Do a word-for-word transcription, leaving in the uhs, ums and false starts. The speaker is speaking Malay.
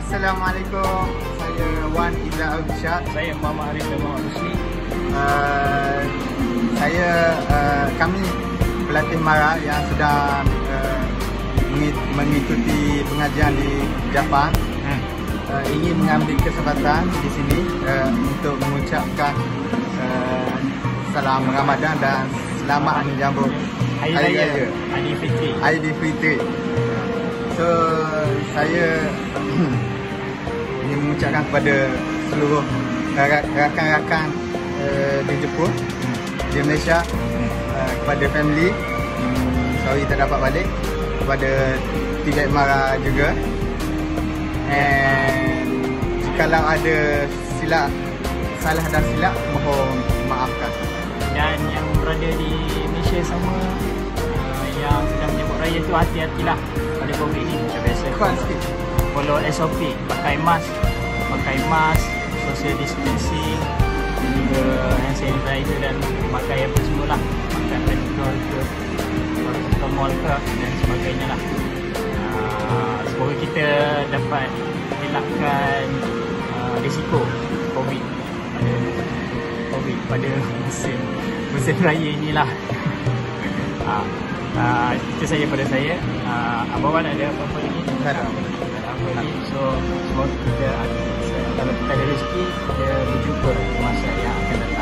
Assalamualaikum. Saya Wan Izzat Al-Bishar. Saya Muhammad Arif Muhammad Rusli. Uh, saya uh, kami pelatih Mara yang sedang uh, mengikuti pengajian di Jepun. Hmm. Uh, ingin mengambil kesempatan di sini uh, untuk mengucapkan uh, salam Ramadan dan selamat menyambut Hari Raya Aidilfitri. Aidilfitri. So saya ingin mengucapkan kepada seluruh rakan-rakan uh, di Jepun, di Malaysia, uh, kepada family, um, sorry tak dapat balik, kepada Tibet Mara juga. And jikalau ada silap, salah dan silap, mohon maafkan. Dan yang berada di Malaysia sama, uh, yang sedang menyambut raya tu, hati-hatilah pada COVID ni. Macam biasa, follow S O P, pakai mask, pakai mask, social distancing, juga hand sanitizer dan pakai apa semualah, makan petrol ke, ke mall ke dan sebagainya lah. Uh, semoga kita dapat elakkan uh, risiko COVID pada COVID pada musim musim raya inilah. uh, uh, itu saja pada saya. uh, Abang Wan ada apa-apa lagi? Tak ada. Apa lagi? So semoga kita, kalau kita ada rezeki, kita berjumpa masa yang akan datang.